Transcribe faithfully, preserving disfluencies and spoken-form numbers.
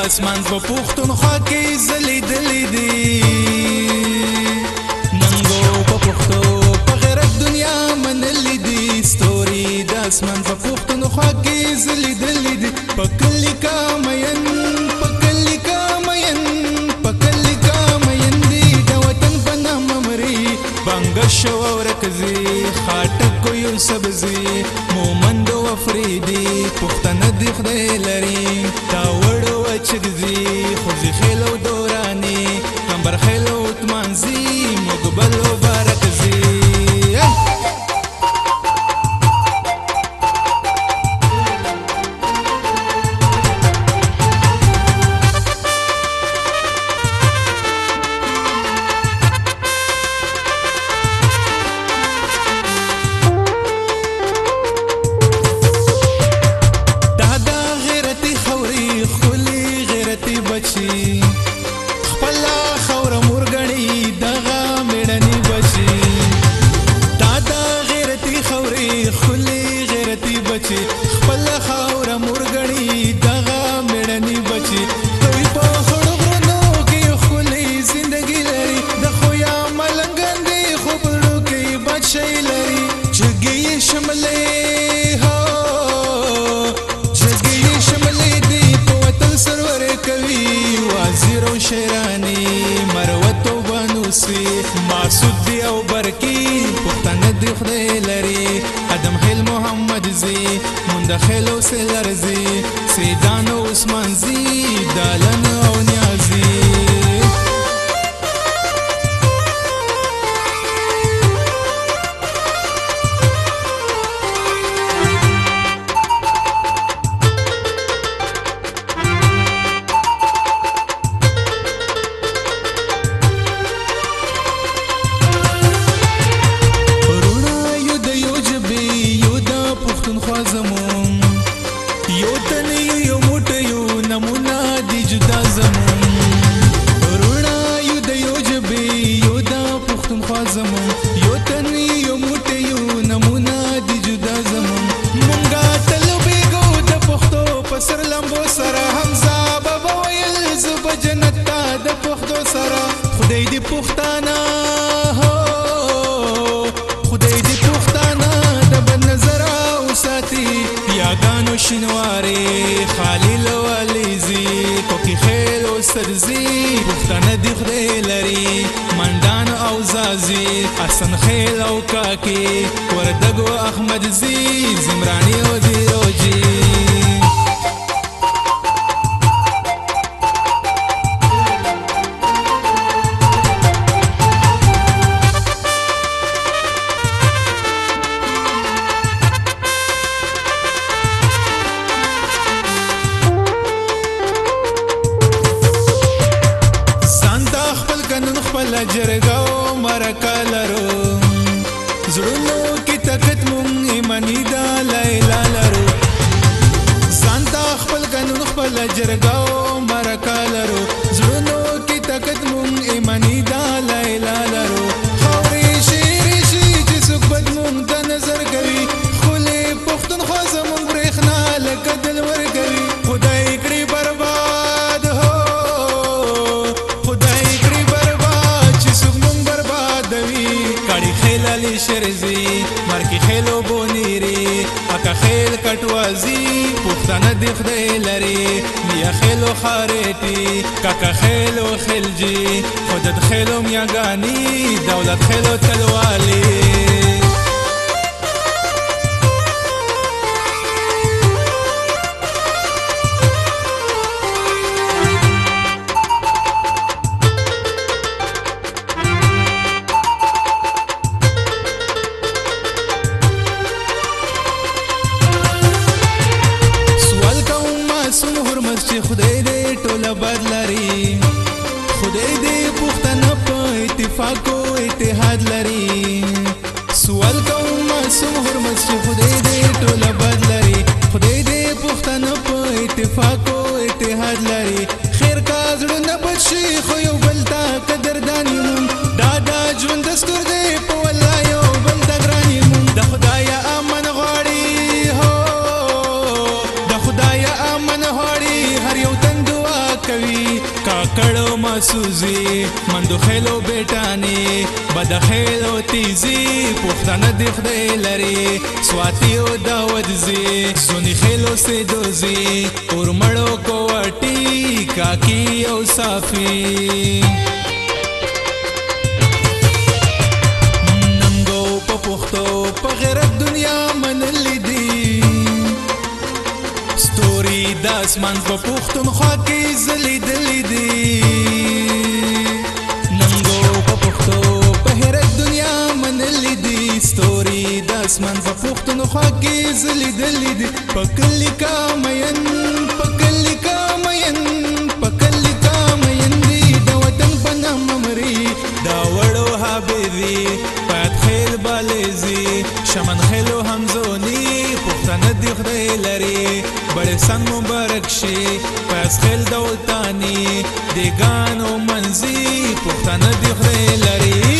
اسمان په پښتونخوا کې ځلېدلې دي ننګو په پښتو په غیرت دنیا منلې دي ستوري د اسمان په پښتونخوا کې ځلېدلې دي په کلي کا مین په کلي کا مین په کلي کا مین دي د وطن په نامه مري بنګ شو ورکزي خاټک یو سبزي مومند و افریدي پښتنه دی خدای لري تا وړو چګزي خوځي خلو دوراني کمبر خلو تمنزي مقبل وبارکزي خپلا خور مورګړی دغه میړنی بچي تا دا غیرتی خوري خلی غیرتی بچي خپلا خور مورګړی دغه میړنی بچي دوی په خړو غرونو کې خلی زندګی لري د خویا ملنګندې خوبړو کې بچي لري چګي شملې هو چګي شملې دی په وطن سرور کوي وزیر و شیرانی مروت و بنوسی معصود دی او برکی پختن دی خدای لري ادم خیل محمد زی مندخل و سلرزی سیدان و عثمان زی دالن او نیازی خدای دی پښتانه خدای دی پښتانه د بد نظر او ساتي یاګانو شینواري خلیل والیزي کوکی خیل او سرزي پښتانه دی خدای لري مندان او زازي حسن خیل او کاکی وردګو احمد زي زمراني او دی روجي جرګاو مرکه لرو زړونو کې طاقت مونږ ایمانی دا لیلا لرو ځانته خپل قانون خپل جرګاو مرکه لرو زړونو کې طاقت مونږ ایمانی دا لیلا لرو خوري شیر شي چې څوک بد مونږ ته نظر کوي خولې پښتونخوا زمونږ برېښنا لکه دل ورکوي خدای کړي برباد هو شرزي مرکی خیلو بونیری اکا خیل کټوازی پښتنه دی خدای لري میا خیلو خاریټي کاکا خیلو خلجی خودت خیلو میاګانی دولت خیلو تلوالی خدای دې ټوله بدلري خدای دې پښتنه په اتفاق او اتحاد لري سوال کوم معصوم حرمت چې خدای دې ټوله بدلري خدای دې پښتنه په اتفاق او اتحاد لري خیر کا زړه بچي خو یو بل تا قدرداني مون دا دا ژوند دستور دې په والله یو بل د ګراني مون د خدای امن غواړي هو د خدای امن غواړي هر یو تن دعا سوزي مندو خیلو بیٹانی بد خیلو تیزی پختانه دی خدای لري سواتی او داود زی سونی خیلو سے دوزی اور مړو کوټی کاکی او صافی ننګو په پختو په غیرت دنیا منلی دی ستوري د اسمان په پښتونخوا کې ځلېدلې دي ننګو په پښتو په هرک دنیا منلې دي ستوري د اسمان په پښتونخوا کې ځلېدلې دي په کلي کا مین په کلي کا مین په کلي کا مین دي د وطن په نامه مري دا وړو حبیبي پات خیل بالېزي شمن خیلو همزوني پښتانه دی خدای لري بڑے سن مبارک شي پس خیل دولتانی دیگانو منزی پختانه دی خدای لري